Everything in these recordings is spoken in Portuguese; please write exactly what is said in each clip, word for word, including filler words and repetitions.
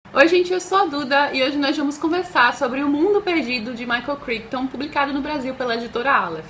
Oi gente, eu sou a Duda e hoje nós vamos conversar sobre O Mundo Perdido de Michael Crichton, publicado no Brasil pela editora Aleph.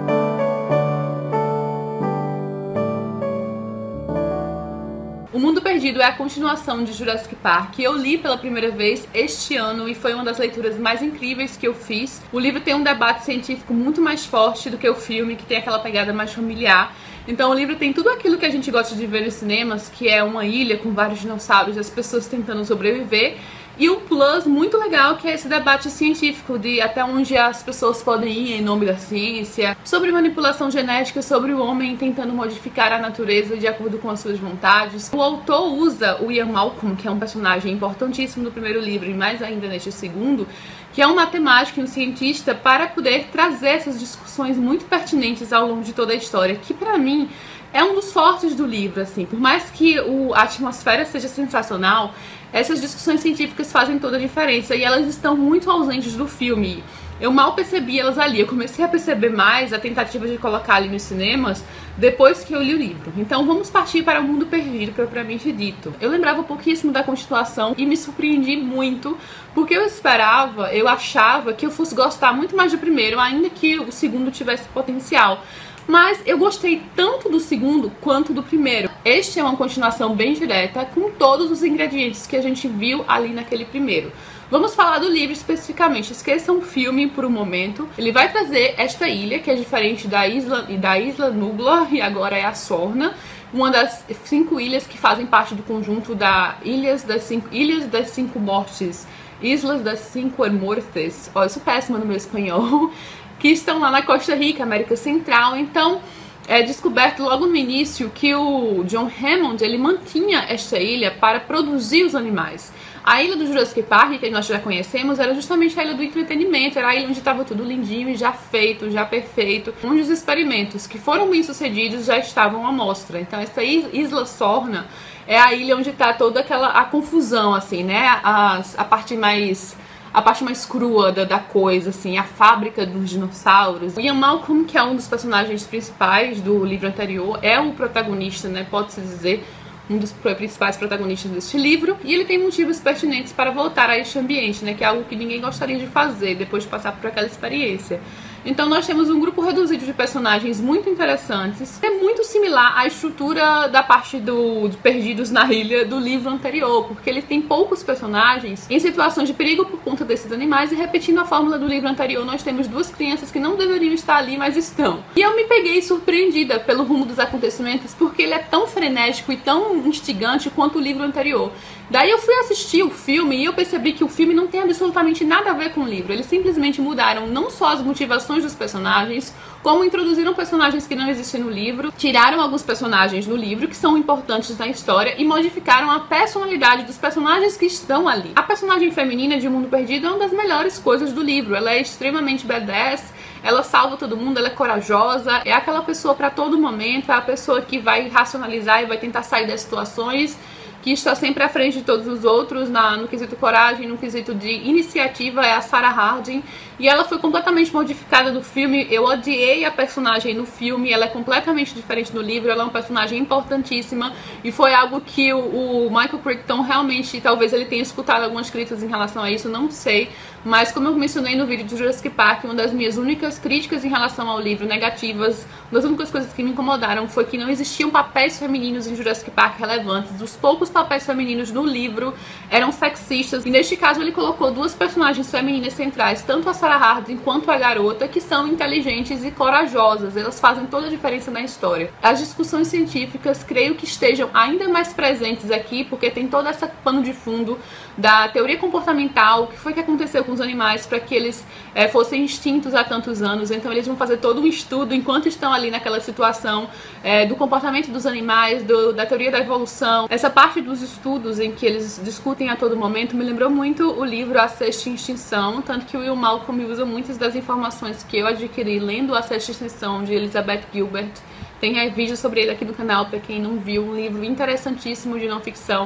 O Mundo Perdido é a continuação de Jurassic Park, que eu li pela primeira vez este ano e foi uma das leituras mais incríveis que eu fiz. O livro tem um debate científico muito mais forte do que o filme, que tem aquela pegada mais familiar. Então o livro tem tudo aquilo que a gente gosta de ver nos cinemas, que é uma ilha com vários dinossauros e as pessoas tentando sobreviver. E um plus muito legal que é esse debate científico de até onde as pessoas podem ir em nome da ciência, sobre manipulação genética, sobre o homem tentando modificar a natureza de acordo com as suas vontades. O autor usa o Ian Malcolm, que é um personagem importantíssimo no primeiro livro e mais ainda neste segundo, que é um matemático e um cientista, para poder trazer essas discussões muito pertinentes ao longo de toda a história, que pra mim é um dos fortes do livro, assim. Por mais que o, a atmosfera seja sensacional, essas discussões científicas fazem toda a diferença e elas estão muito ausentes do filme. Eu mal percebi elas ali, eu comecei a perceber mais a tentativa de colocar ali nos cinemas depois que eu li o livro. Então vamos partir para O Mundo Perdido, propriamente dito. Eu lembrava pouquíssimo da continuação e me surpreendi muito, porque eu esperava, eu achava que eu fosse gostar muito mais do primeiro, ainda que o segundo tivesse potencial. Mas eu gostei tanto do segundo quanto do primeiro. Este é uma continuação bem direta, com todos os ingredientes que a gente viu ali naquele primeiro. Vamos falar do livro especificamente, esqueçam o filme por um momento. Ele vai trazer esta ilha, que é diferente da isla, da isla Nublar, e agora é a Sorna, uma das cinco ilhas que fazem parte do conjunto da Ilhas das Cinco, Ilhas das Cinco Mortes, Islas das Cinco Mortes. Ó, eu sou péssima no meu espanhol. Que estão lá na Costa Rica, América Central. Então é descoberto logo no início que o John Hammond ele mantinha esta ilha para produzir os animais. A ilha do Jurassic Park, que nós já conhecemos, era justamente a ilha do entretenimento, era a ilha onde estava tudo lindinho e já feito, já perfeito, onde os experimentos que foram bem sucedidos já estavam à mostra. Então essa Isla Sorna é a ilha onde está toda aquela a confusão, assim, né? A, a parte mais... a parte mais crua da, da coisa, assim, a fábrica dos dinossauros. O Ian Malcolm, que é um dos personagens principais do livro anterior, é o protagonista, né, pode-se dizer, um dos principais protagonistas deste livro, e ele tem motivos pertinentes para voltar a este ambiente, né, que é algo que ninguém gostaria de fazer depois de passar por aquela experiência. Então nós temos um grupo reduzido de personagens muito interessantes. É muito similar à estrutura da parte do, de Perdidos na Ilha do livro anterior, porque ele tem poucos personagens em situações de perigo por conta desses animais, e repetindo a fórmula do livro anterior, nós temos duas crianças que não deveriam estar ali, mas estão. E eu me peguei surpreendida pelo rumo dos acontecimentos, porque ele é tão frenético e tão instigante quanto o livro anterior. Daí eu fui assistir o filme e eu percebi que o filme não tem absolutamente nada a ver com o livro. Eles simplesmente mudaram não só as motivações dos personagens, como introduziram personagens que não existem no livro, tiraram alguns personagens do livro que são importantes na história e modificaram a personalidade dos personagens que estão ali. A personagem feminina de O Mundo Perdido é uma das melhores coisas do livro. Ela é extremamente badass, ela salva todo mundo, ela é corajosa, é aquela pessoa para todo momento, é a pessoa que vai racionalizar e vai tentar sair das situações, que está sempre à frente de todos os outros na, no quesito coragem, no quesito de iniciativa, é a Sarah Harding. E ela foi completamente modificada do filme. Eu odiei a personagem no filme, ela é completamente diferente do livro, ela é uma personagem importantíssima. E foi algo que o, o Michael Crichton realmente, talvez ele tenha escutado algumas críticas em relação a isso, não sei. Mas como eu mencionei no vídeo do Jurassic Park, uma das minhas únicas críticas em relação ao livro, negativas, uma das únicas coisas que me incomodaram foi que não existiam papéis femininos em Jurassic Park relevantes. Os poucos papéis femininos no livro eram sexistas. E neste caso ele colocou duas personagens femininas centrais, tanto a Sarah Harding quanto a garota, que são inteligentes e corajosas. Elas fazem toda a diferença na história. As discussões científicas creio que estejam ainda mais presentes aqui, porque tem todo esse pano de fundo da teoria comportamental, o que foi que aconteceu com os animais para que eles é, fossem extintos há tantos anos. Então eles vão fazer todo um estudo enquanto estão ali naquela situação é, do comportamento dos animais, do, da teoria da evolução. Essa parte dos estudos em que eles discutem a todo momento me lembrou muito o livro A Sexta Extinção, tanto que o Will Malcolm usa muitas das informações que eu adquiri lendo A Sexta Extinção de Elizabeth Gilbert. Tem vídeo sobre ele aqui no canal para quem não viu, um livro interessantíssimo de não ficção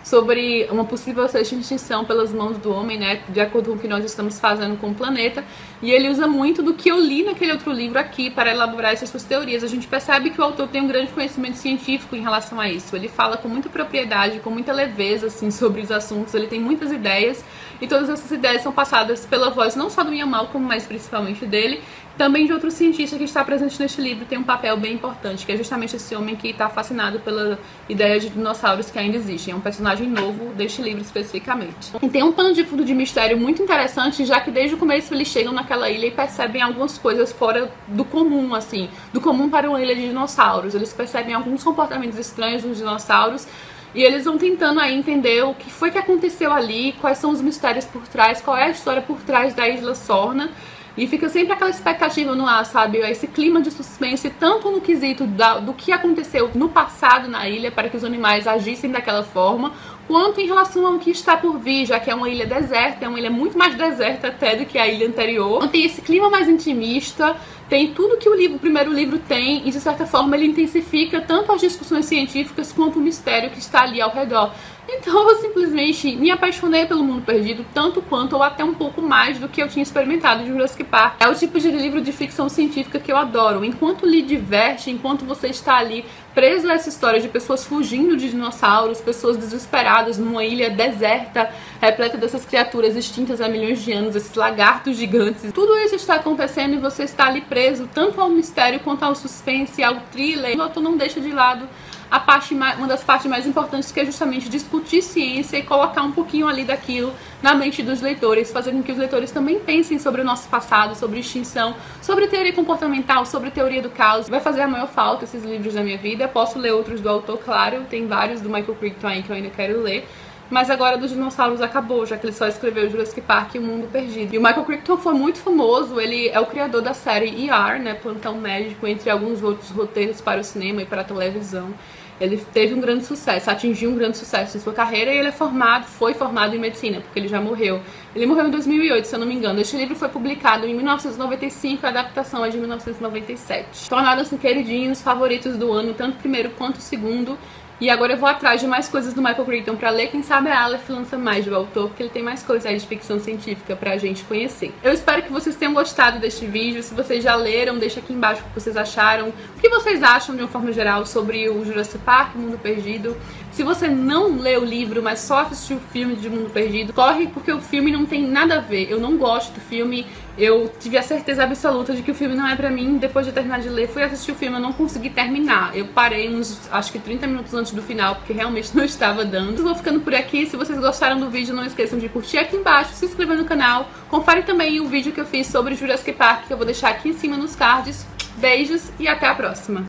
sobre uma possível sexta extinção pelas mãos do homem, né, de acordo com o que nós estamos fazendo com o planeta. E ele usa muito do que eu li naquele outro livro aqui para elaborar essas suas teorias. A gente percebe que o autor tem um grande conhecimento científico em relação a isso. Ele fala com muita propriedade, com muita leveza, assim, sobre os assuntos. Ele tem muitas ideias e todas essas ideias são passadas pela voz não só do Ian Malcolm, mas principalmente dele, também de outro cientista que está presente neste livro. Tem um papel bem importante, que é justamente esse homem que está fascinado pela ideia de dinossauros que ainda existem. É um personagem novo deste livro especificamente. E tem um pano de fundo de mistério muito interessante, já que desde o começo eles chegam naquela ilha e percebem algumas coisas fora do comum, assim, do comum para uma ilha de dinossauros. Eles percebem alguns comportamentos estranhos dos dinossauros e eles vão tentando aí entender o que foi que aconteceu ali, quais são os mistérios por trás, qual é a história por trás da Isla Sorna. E fica sempre aquela expectativa no ar, sabe? Esse clima de suspense, tanto no quesito da, do que aconteceu no passado na ilha para que os animais agissem daquela forma, quanto em relação ao que está por vir, já que é uma ilha deserta, é uma ilha muito mais deserta até do que a ilha anterior. Então tem esse clima mais intimista, tem tudo que o livro, o primeiro livro tem, e de certa forma ele intensifica tanto as discussões científicas quanto o mistério que está ali ao redor. Então eu simplesmente me apaixonei pelo Mundo Perdido, tanto quanto ou até um pouco mais do que eu tinha experimentado de Jurassic Park. É o tipo de livro de ficção científica que eu adoro. Enquanto lhe diverte, enquanto você está ali preso a essa história de pessoas fugindo de dinossauros, pessoas desesperadas numa ilha deserta, repleta dessas criaturas extintas há milhões de anos, esses lagartos gigantes. Tudo isso está acontecendo e você está ali preso tanto ao mistério quanto ao suspense, ao thriller. O autor não deixa de lado a parte mais, uma das partes mais importantes, que é justamente discutir ciência e colocar um pouquinho ali daquilo na mente dos leitores, fazer com que os leitores também pensem sobre o nosso passado, sobre extinção, sobre teoria comportamental, sobre teoria do caos. Vai fazer a maior falta esses livros na minha vida. Posso ler outros do autor, claro, tem vários do Michael Crichton aí que eu ainda quero ler. Mas agora dos dinossauros acabou, já que ele só escreveu Jurassic Park e o Mundo Perdido. E o Michael Crichton foi muito famoso, ele é o criador da série E R, né, Plantão Médico, entre alguns outros roteiros para o cinema e para a televisão. Ele teve um grande sucesso, atingiu um grande sucesso em sua carreira e ele é formado, foi formado em medicina, porque ele já morreu. Ele morreu em dois mil e oito, se eu não me engano. Este livro foi publicado em mil novecentos e noventa e cinco, a adaptação é de mil novecentos e noventa e sete. Tornaram-se queridinhos, favoritos do ano, tanto o primeiro quanto o segundo. E agora eu vou atrás de mais coisas do Michael Crichton pra ler. Quem sabe a Aleph lança mais do autor, porque ele tem mais coisas aí de ficção científica pra gente conhecer. Eu espero que vocês tenham gostado deste vídeo. Se vocês já leram, deixa aqui embaixo o que vocês acharam. O que vocês acham, de uma forma geral, sobre o Jurassic Park, o Mundo Perdido. Se você não leu o livro, mas só assistiu o filme de Mundo Perdido, corre, porque o filme não tem nada a ver. Eu não gosto do filme. Eu tive a certeza absoluta de que o filme não é pra mim. Depois de terminar de ler, fui assistir o filme, eu não consegui terminar. Eu parei uns, acho que trinta minutos antes do final, porque realmente não estava dando. Eu vou ficando por aqui. Se vocês gostaram do vídeo, não esqueçam de curtir aqui embaixo, se inscrever no canal. Confere também o vídeo que eu fiz sobre Jurassic Park, que eu vou deixar aqui em cima nos cards. Beijos e até a próxima!